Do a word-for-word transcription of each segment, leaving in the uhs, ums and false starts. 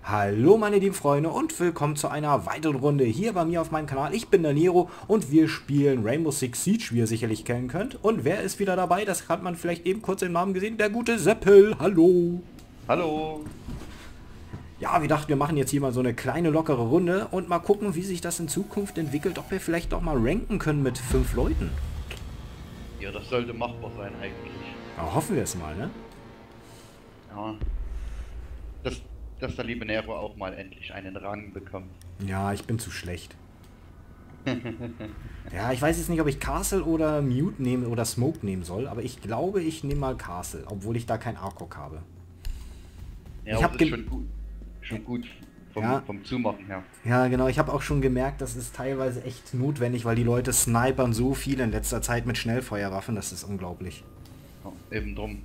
Hallo meine lieben Freunde und willkommen zu einer weiteren Runde hier bei mir auf meinem Kanal. Ich bin der Nero und wir spielen Rainbow Six Siege, wie ihr sicherlich kennen könnt. Und wer ist wieder dabei? Das hat man vielleicht eben kurz im Namen gesehen. Der gute Seppel. Hallo. Hallo. Ja, wir dachten, wir machen jetzt hier mal so eine kleine lockere Runde und mal gucken, wie sich das in Zukunft entwickelt. Ob wir vielleicht doch mal ranken können mit fünf Leuten. Ja, das sollte machbar sein eigentlich. Ja, hoffen wir es mal, ne? Ja. Dass, dass der liebe Nero auch mal endlich einen Rang bekommt. Ja, ich bin zu schlecht. Ja, ich weiß jetzt nicht, ob ich Castle oder Mute nehmen oder Smoke nehmen soll, aber ich glaube, ich nehme mal Castle, obwohl ich da kein A C O G habe. Ja, ich aber habe das ist schon gut, schon gut vom, ja. vom Zumachen her. Ja, genau, ich habe auch schon gemerkt, das ist teilweise echt notwendig, weil die Leute snipern so viel in letzter Zeit mit Schnellfeuerwaffen, das ist unglaublich. Ja, eben drum.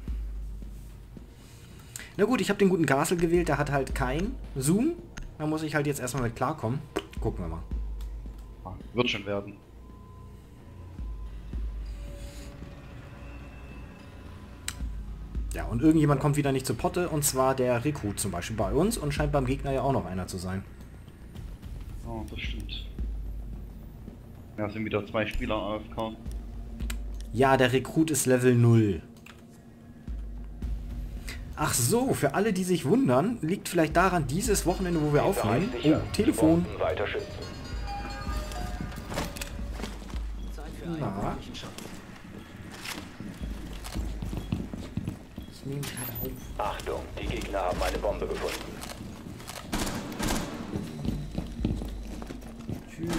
Na gut, ich habe den guten Castle gewählt, der hat halt kein Zoom. Da muss ich halt jetzt erstmal mit klarkommen. Gucken wir mal. Ja, wird schon werden. Ja, und irgendjemand kommt wieder nicht zur Potte, und zwar der Rekrut zum Beispiel bei uns und scheint beim Gegner ja auch noch einer zu sein. Oh, das stimmt. Ja, sind wieder zwei Spieler A F K. Ja, der Rekrut ist Level null. Ach so, für alle, die sich wundern, liegt vielleicht daran, dieses Wochenende, wo wir aufnehmen... Oh, Telefon. Na? Ich nehme gerade auf. Achtung, die Gegner haben eine Bombe gefunden. Tschüss.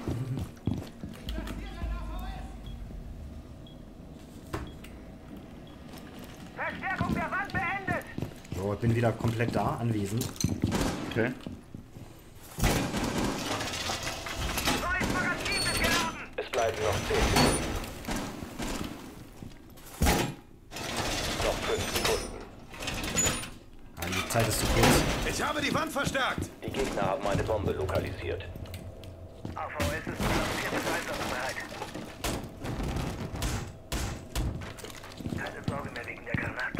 Verstärkung der Wand beendet! So, ich bin wieder komplett da, anwesend. Okay. Neues Magazin ist geladen! Es bleiben noch zehn Sekunden. Noch fünf Sekunden. Ah, die Zeit ist zu kurz. Ich habe die Wand verstärkt! Die Gegner haben eine Bombe lokalisiert. A V S ist vierte Einsatzbereit. Keine Sorge mehr wegen der Granaten.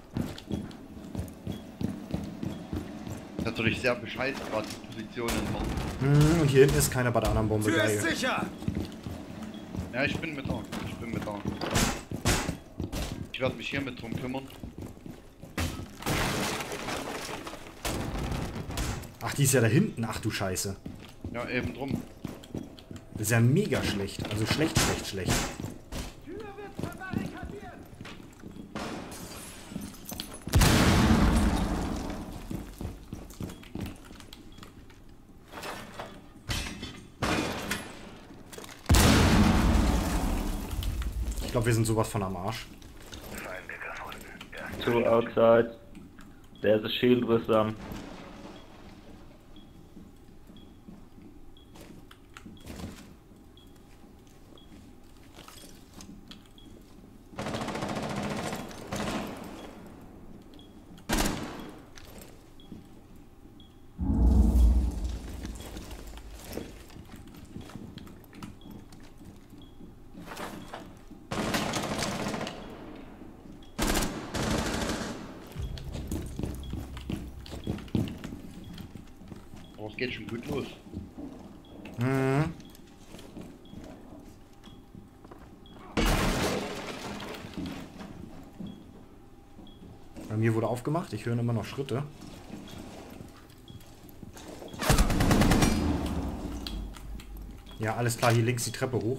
Natürlich sehr bescheid, gerade die Positionen machen. Hm, und hier hinten ist keiner bei der anderen Bombe. Tür ist Geil. sicher! Ja, ich bin mit da. Ich bin mit da. Ich werde mich hier mit drum kümmern. Ach, die ist ja da hinten. Ach du Scheiße. Ja, eben drum. Das ist ja mega schlecht. Also schlecht, schlecht, schlecht. Tür wird verbarrikadiert! Ich glaube, wir sind sowas von am Arsch. Feinde gefunden. Ja. Two outside. There's a shield with them. Aber es geht schon gut los. Mhm. Bei mir wurde aufgemacht. Ich höre immer noch Schritte. Ja, alles klar. Hier links die Treppe hoch.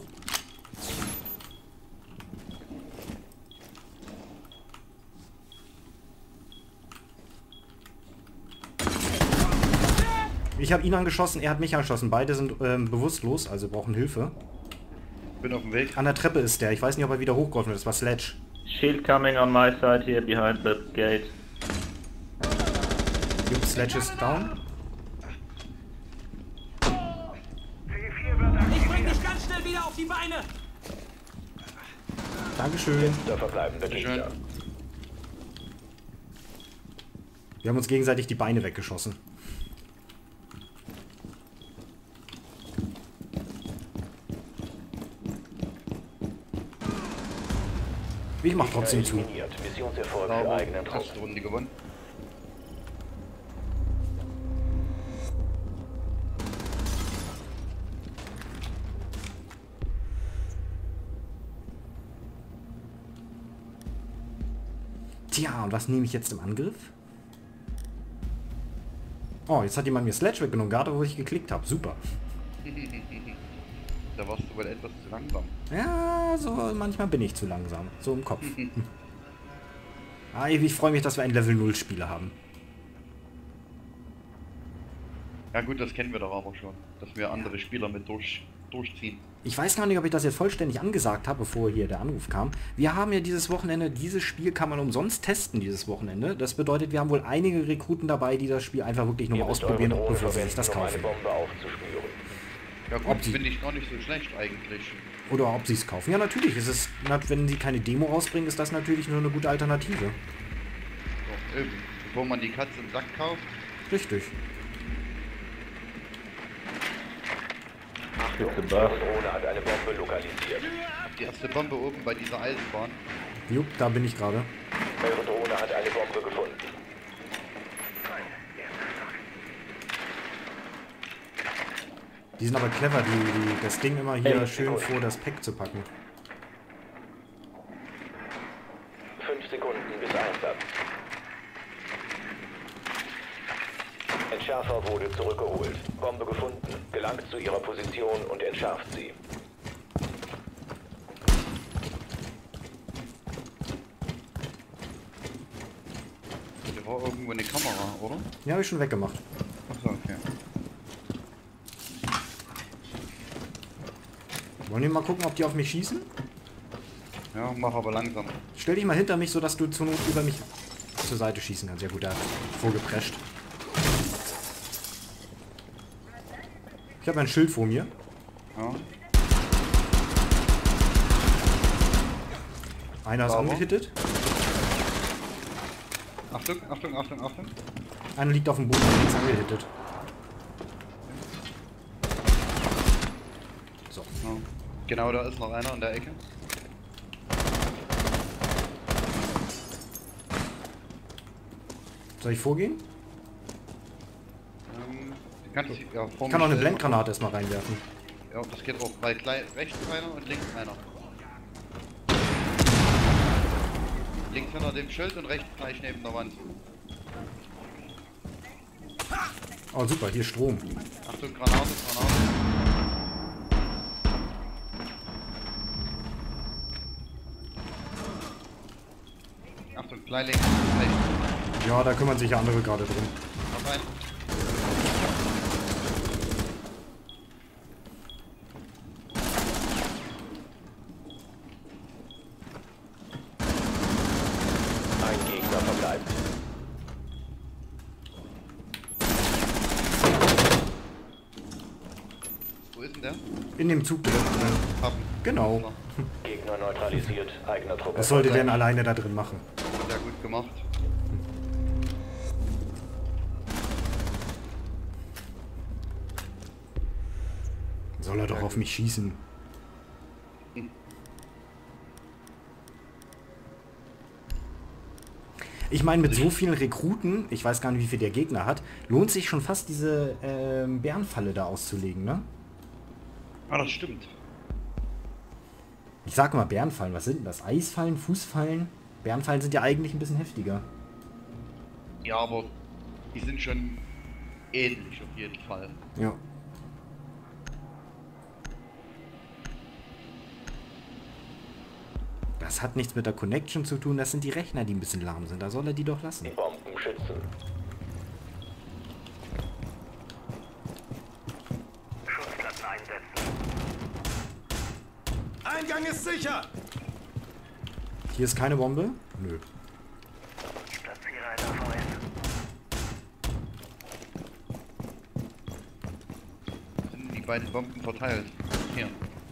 Ich habe ihn angeschossen, er hat mich angeschossen. Beide sind ähm, bewusstlos, also brauchen Hilfe. Bin auf dem Weg. An der Treppe ist der. Ich weiß nicht, ob er wieder hochgeholfen wird. Das war Sledge. Shield coming on my side here behind the gate. Jupp, Sledge ist down. C vier wird Ich bring aktiviert. dich ganz schnell wieder auf die Beine! Dankeschön. Der verbleibende Bitteschön. Gegner. Wir haben uns gegenseitig die Beine weggeschossen. Ich mach trotzdem zu. Eliminiert. Missionserfolg für Aber eigenen Trupp. erste Runde gewonnen. Tja, und was nehme ich jetzt im Angriff? Oh, jetzt hat jemand mir Sledge weggenommen, gerade wo ich geklickt habe. Super. Da warst du wohl etwas zu langsam. Ja, so manchmal bin ich zu langsam. So im Kopf. ah, ich freue mich, dass wir einen Level null Spieler haben. Ja gut, das kennen wir doch aber schon. Dass wir andere Spieler mit durch, durchziehen. Ich weiß gar nicht, ob ich das jetzt vollständig angesagt habe, bevor hier der Anruf kam. Wir haben ja dieses Wochenende, dieses Spiel kann man umsonst testen dieses Wochenende. Das bedeutet, wir haben wohl einige Rekruten dabei, die das Spiel einfach wirklich nur mal ausprobieren, bevor sie sich das kaufen. Ja gut, finde ich gar nicht so schlecht eigentlich. Oder ob sie es kaufen. Ja, natürlich. Ist es, wenn sie keine Demo rausbringen, ist das natürlich nur eine gute Alternative. So, eben. Bevor man die Katze im Sack kauft. Richtig. Achtung, Ihre Drohne hat eine Bombe lokalisiert. Die erste Bombe oben bei dieser Eisenbahn. Jupp, da bin ich gerade. Eure Drohne hat eine Bombe gefunden. Die sind aber clever, die, die das Ding immer hier schön vor das Pack zu packen. Fünf Sekunden bis Einsatz. Entschärfer wurde zurückgeholt. Bombe gefunden. Gelangt zu ihrer Position und entschärft sie. Hier war irgendwo eine Kamera, oder? Ja, habe ich schon weggemacht. Achso, okay. Wollen wir mal gucken, ob die auf mich schießen? Ja, mach aber langsam. Stell dich mal hinter mich, sodass du zur Not über mich zur Seite schießen kannst. Ja gut, der hat vorgeprescht. Ich habe ein Schild vor mir. Ja. Einer ist Sauber. angehittet. Achtung, Achtung, Achtung, Achtung. Einer liegt auf dem Boden und ist angehittet. So. Ja. Genau, da ist noch einer in der Ecke. Soll ich vorgehen? Ähm, du kannst, ja, vor Ich kann auch eine mich Blendgranate erstmal reinwerfen. Ja, das geht auch. Bei klei- rechts einer und links einer. Links hinter dem Schild und rechts gleich neben der Wand. Oh super, hier Strom. Achtung, Granate, Granate. Achtung, gleich links, rechts. Ja, da kümmern sich ja andere gerade drum. Noch ein. Ein Gegner verbleibt. Wo ist denn der? In dem Zug drin. Haben. Genau. Gegner neutralisiert. Eigener Truppe. Was sollte der denn alleine da drin machen? Sehr gut gemacht. Soll er doch auf mich schießen. Ich meine, mit so vielen Rekruten, ich weiß gar nicht, wie viel der Gegner hat, lohnt sich schon fast diese ähm, Bärenfalle da auszulegen, ne? Ah, das stimmt. Ich sag mal Bärenfallen, was sind denn das? Eisfallen, Fußfallen? Bärenfallen sind ja eigentlich ein bisschen heftiger. Ja, aber die sind schon ähnlich auf jeden Fall. Ja. Das hat nichts mit der Connection zu tun, das sind die Rechner, die ein bisschen lahm sind. Da soll er die doch lassen. Die Bomben schützen. Schutzplatten einsetzen. Eingang ist sicher! Hier ist keine Bombe? Nö. Platziere ein A V S. Sind die beiden Bomben verteilt? Hier.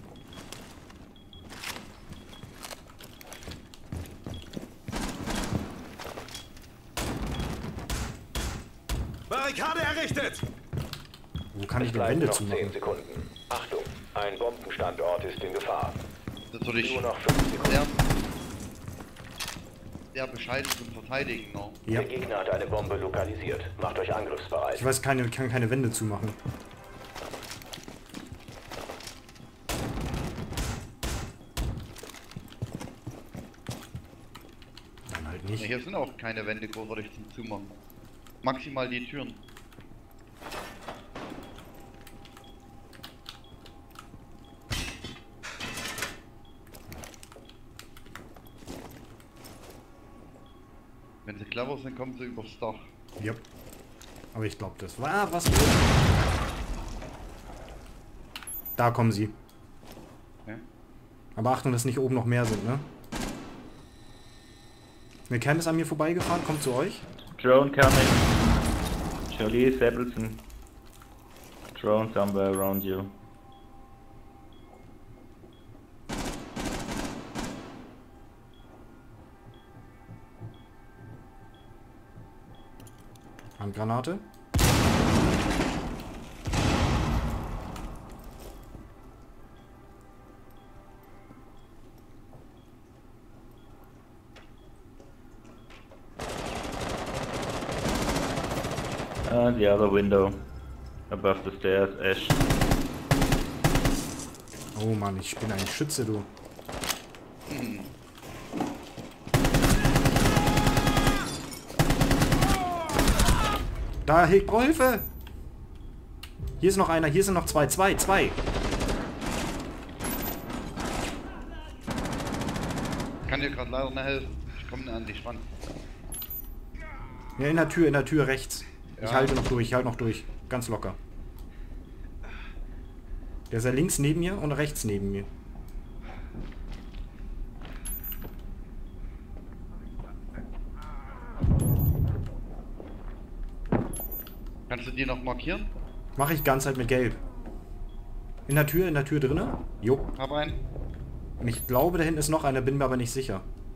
Barrikade errichtet! Wo kann ich Es denn bleiben Wände noch zumachen? zehn Sekunden. Achtung, ein Bombenstandort ist in Gefahr. Natürlich Nur noch fünf Sekunden. sehr, sehr bescheiden zum Verteidigen noch. Ja. Der Gegner hat eine Bombe lokalisiert. Macht euch angriffsbereit. Ich weiß keine, kann keine Wände zumachen. Dann halt nicht. Hier hier sind auch keine Wände großartig zum Zumachen. Maximal die Türen. Wenn sie clever sind, kommen sie übers Dach. Yep. Aber ich glaube, das war was. Da kommen sie. Ja? Aber Achtung, dass nicht oben noch mehr sind, ne? Eine Cam ist an mir vorbeigefahren, kommt zu euch. Drone coming. Jolie, Sableton. Drone somewhere around you. Handgranate. And the other window. Above the stairs, Ash. Oh Mann, ich bin ein Schütze, du. Da, hey, Hilfe! Hier ist noch einer, hier sind noch zwei, zwei, zwei. Ich kann dir gerade leider nicht helfen. Ich komme nicht an dich ran. Ja, in der Tür, in der Tür rechts. Ich Ja. halte noch durch, ich halte noch durch. Ganz locker. Der ist ja links neben mir und rechts neben mir. Kannst du die noch markieren? Mache ich ganz halt mit Gelb. In der Tür, in der Tür drinne. Jo. Hab einen. Und ich glaube, da hinten ist noch einer, bin mir aber nicht sicher.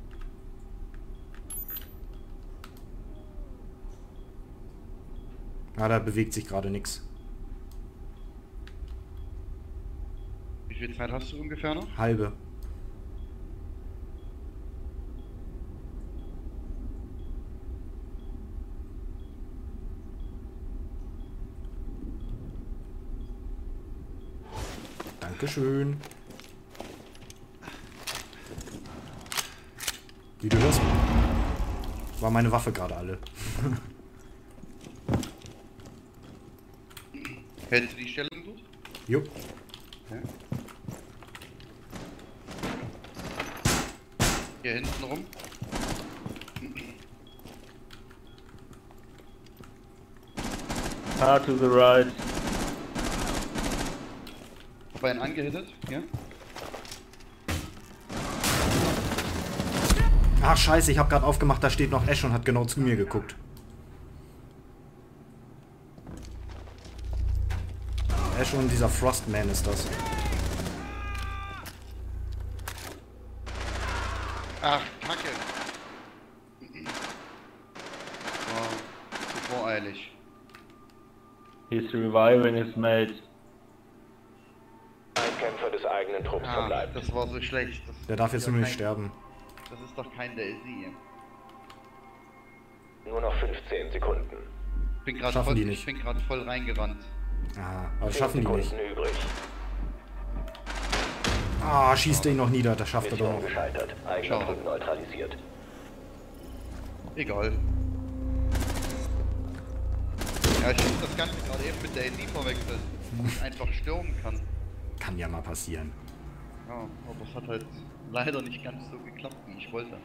Ah, da bewegt sich gerade nichts. Wie viel Zeit hast du ungefähr noch? Halbe. Dankeschön. Wie du hörst, war meine Waffe gerade alle. Hältst du die Stellung dort? Jo. Ja. Hier hinten rum. Far to the right. Hab einen angehittet. Ja. Ach scheiße, ich habe gerade aufgemacht, da steht noch Ash und hat genau zu mir geguckt. Ash und dieser Frostman ist das. Ach, Kacke. War zu voreilig. He's reviving his mate. Ein Kämpfer des eigenen Trupps Ah, verbleibt. das war so schlecht. Das Der darf ist jetzt ja nur nicht kein- sterben. Das ist doch kein der Sie. Nur noch fünfzehn Sekunden. Ich bin gerade Schaffen voll, die nicht. ich bin gerade voll reingerannt. Ah, aber zehn schaffen die nicht. Sekunden übrig. Ah, schießt er ihn noch nieder, das schafft er doch Mission noch. gescheitert. Eigener Schade. Trupp neutralisiert. Egal. Ja, ich hab das Ganze gerade eben mit der A D verwechselt. Wo ich einfach stürmen kann. Kann ja mal passieren. Ja, aber es hat halt leider nicht ganz so geklappt, wie ich wollte.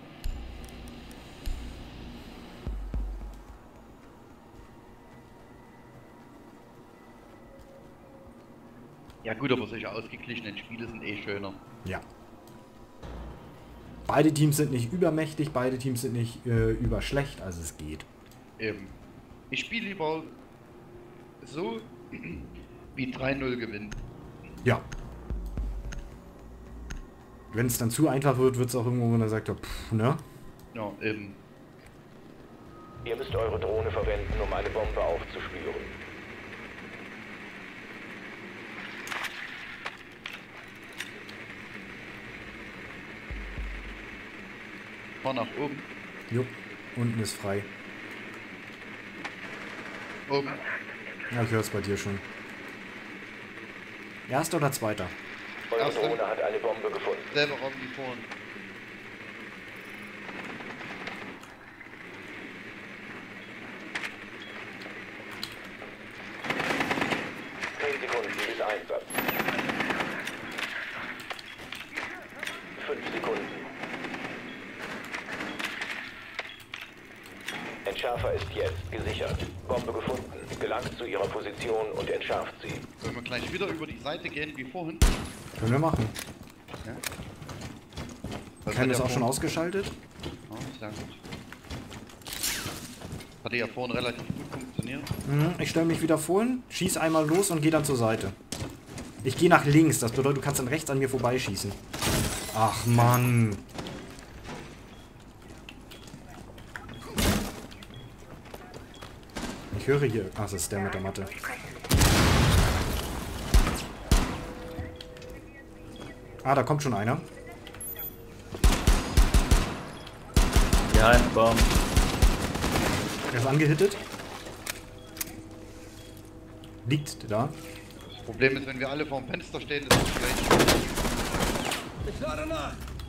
Ja gut, aber solche ausgeglichenen Spiele sind eh schöner. Ja. Beide Teams sind nicht übermächtig, beide Teams sind nicht äh, überschlecht, also es geht. Eben. Ich spiele lieber so wie drei null gewinnen. Ja. Wenn es dann zu einfach wird, wird es auch irgendwo, wo man sagt, ja, pff, ne? Ja, eben. Ihr müsst eure Drohne verwenden, um eine Bombe aufzuspüren. Fahr nach oben. Jo, unten ist frei. Oben. Ja, ich höre es bei dir schon. Erster oder zweiter? Eure Erste. Drohne hat eine Bombe gefunden. Selber Raum wie vorhin. Sekunden bis Einsatz. Fünf Sekunden. Entschärfer ist jetzt gesichert. Bombe gefunden. Gelangt zu ihrer Position und entschärft sie. Wollen wir gleich wieder über die Seite gehen wie vorhin? Können wir machen. Ja. Das Ken hat ist ja auch schon vorhin- ausgeschaltet. Ja, sehr gut. Hatte ja vorhin relativ gut funktioniert. Mhm, ich stelle mich wieder vorhin, schieß einmal los und gehe dann zur Seite. Ich gehe nach links, das bedeutet, du kannst dann rechts an mir vorbeischießen. Ach Mann. Ich höre hier. Ach, das ist der mit der Matte. Ah, da kommt schon einer. Behind bomb. Er ist angehittet. Liegt da. Das Problem ist, wenn wir alle vor dem Fenster stehen, ist es schlecht. Ich lade nach.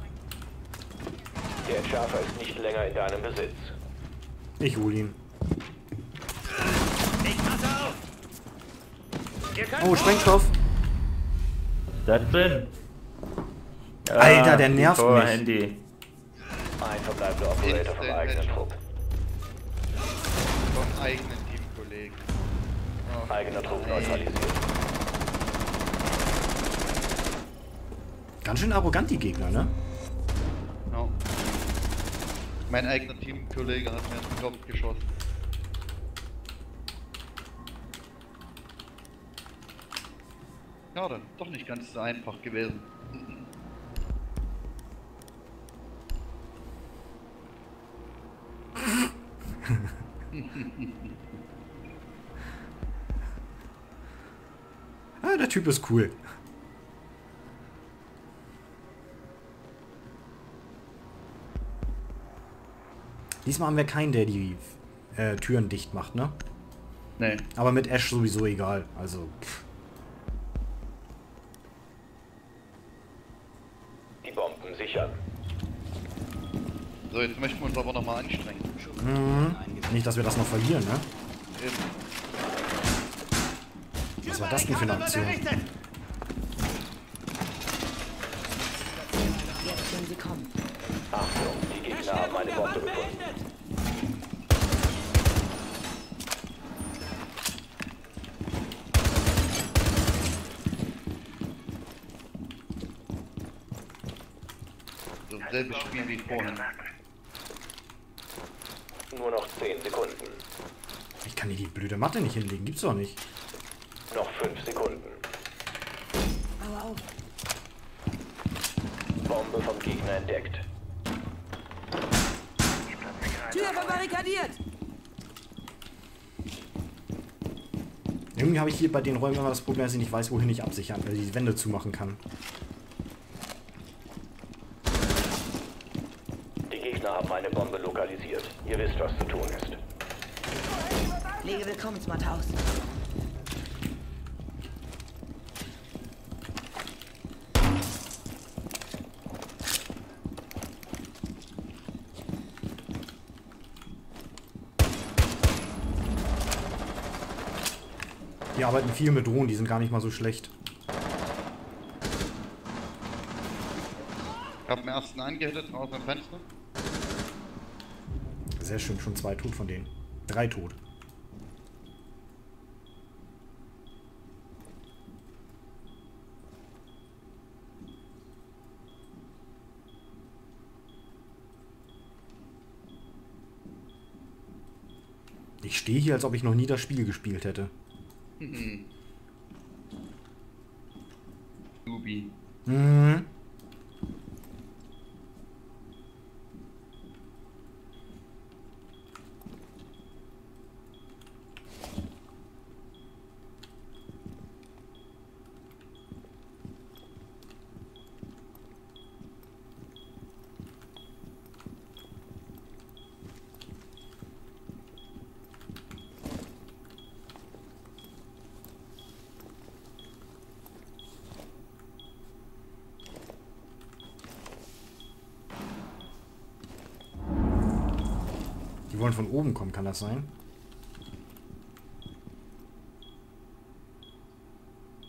Der Entschärfer ist nicht länger in deinem Besitz. Ich hol ihn. Ich passe auf. Ihr könnt Oh, Sprengstoff. Was ist das denn? Ja, Alter, der nervt Tor, mich. Handy. Ein verbleibender Operator vom eigenen Trupp. Vom eigenen Teamkollegen. Oh, Eigener Trupp ey. neutralisiert. Ganz schön arrogant, die Gegner, ne? Ja. Mein eigener Teamkollege hat mir den Kopf geschossen. Ja, dann doch nicht ganz so einfach gewesen. Ah, der Typ ist cool. Diesmal haben wir keinen, der die äh, Türen dicht macht, ne? Nee. Aber mit Ash sowieso egal. Also, pff. Die Bomben sichern. So, jetzt möchten wir uns aber nochmal anstrengen. Mhm. Nicht, dass wir das noch verlieren, ne? Eben. Was war das denn für eine Aktion? Jetzt können sie kommen. Achtung, die Gegner haben eine Bombe gefunden. So, selbes Spiel wie vorhin. Nur noch zehn Sekunden. Ich kann hier die blöde Matte nicht hinlegen. Gibt's doch nicht. Noch fünf Sekunden. Aua auf. Bombe vom Gegner entdeckt. Tür verbarrikadiert! Irgendwie habe ich hier bei den Räumen immer das Problem, dass ich nicht weiß, wohin ich absichern, äh, die Wände zumachen kann. Die Gegner haben eine Bombe lokalisiert. Ihr wisst, was zu tun ist. Lege Willkommensmatte aus. Die arbeiten viel mit Drohnen, die sind gar nicht mal so schlecht. Ich hab den ersten angehittet, raus am Fenster. Sehr schön, schon zwei tot von denen. Drei tot. Ich stehe hier, als ob ich noch nie das Spiel gespielt hätte. Nubi. Mhm. Die wollen von oben kommen, kann das sein?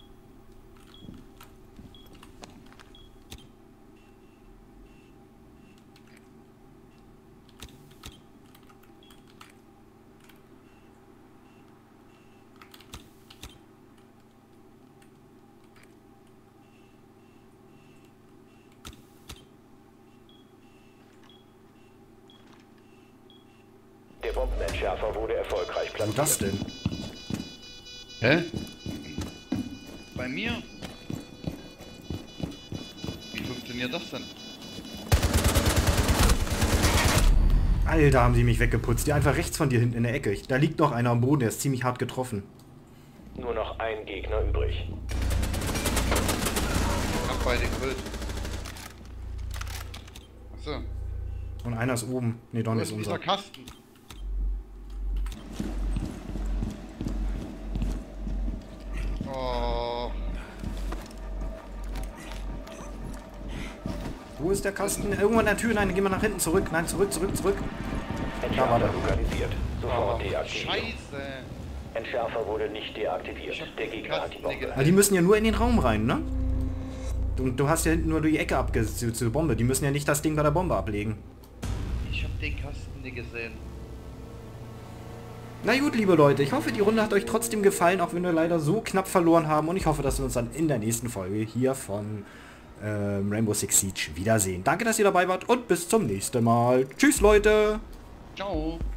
Bombenentschärfer wurde erfolgreich Wo platziert. das denn? Hä? Bei mir? Wie funktioniert das denn? Alter, haben sie mich weggeputzt. Die einfach rechts von dir hinten in der Ecke. Da liegt noch einer am Boden, der ist ziemlich hart getroffen. Nur noch ein Gegner übrig. Ich hab beide gekillt. Achso. Und einer ist oben. Ne, Don Wo ist ist dieser unser. Kasten? Oh. Wo ist der Kasten? Irgendwo an der Tür. Nein, geh mal nach hinten zurück. Nein, zurück, zurück, zurück. Da war Entschärfer der. lokalisiert. Sofort Oh, deaktiviert. Scheiße. Entschärfer wurde nicht deaktiviert. Ich hab Der den Gegner hat die Kasten Bombe. nicht Aber die müssen ja nur in den Raum rein, ne? Du, du hast ja hinten nur die Ecke abgesetzt zur Bombe. Die müssen ja nicht das Ding bei der Bombe ablegen. Ich hab den Kasten nicht gesehen. Na gut, liebe Leute, ich hoffe, die Runde hat euch trotzdem gefallen, auch wenn wir leider so knapp verloren haben. Und ich hoffe, dass wir uns dann in der nächsten Folge hier von ähm, Rainbow Six Siege wiedersehen. Danke, dass ihr dabei wart und bis zum nächsten Mal. Tschüss, Leute! Ciao.